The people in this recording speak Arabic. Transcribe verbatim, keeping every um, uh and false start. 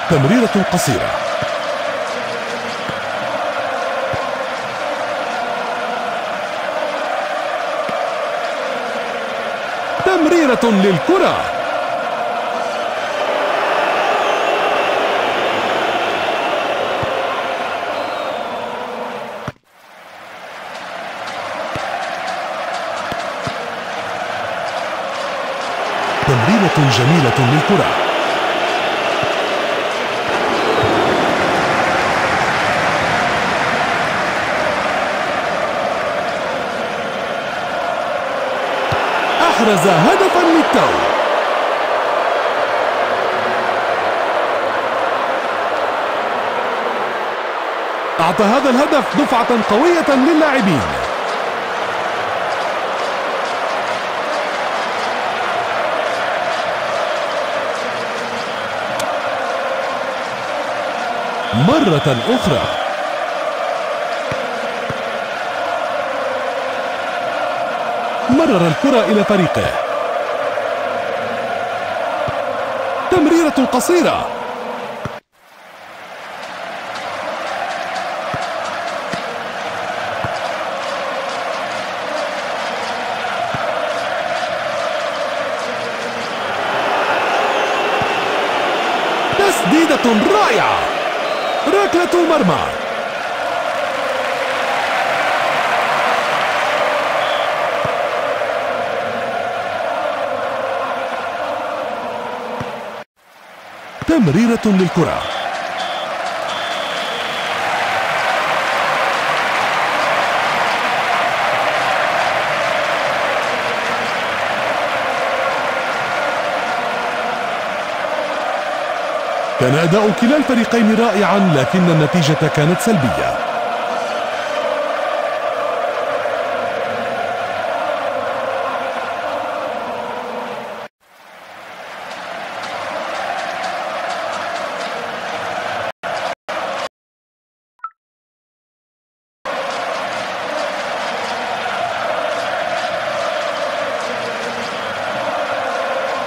تمريرة قصيرة. تمريرة للكرة. تمريرة جميلة للكرة. أحرز هدفا للتو. أعطى هذا الهدف دفعة قوية للاعبين. مرة أخرى. مرر الكرة إلى فريقه. تمريرة قصيرة. تسديدة رائعة. ركلة مرمى. تمريرة للكرة. كان أداء كلا الفريقين رائعا، لكن النتيجة كانت سلبية.